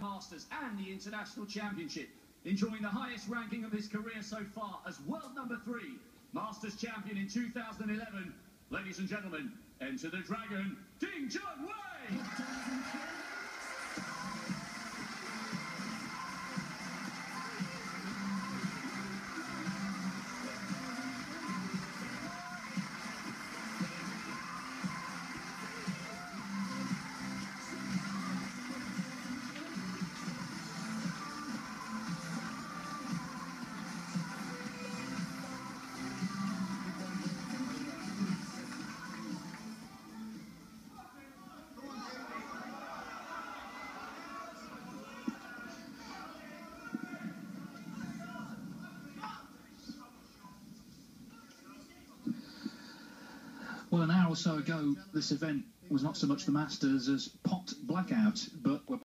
Masters and the International Championship, enjoying the highest ranking of his career so far as world number 3, Masters champion in 2011. Ladies and gentlemen, enter the Dragon, Junhui! Well, an hour or so ago, this event was not so much the Masters as pot blackout, but we're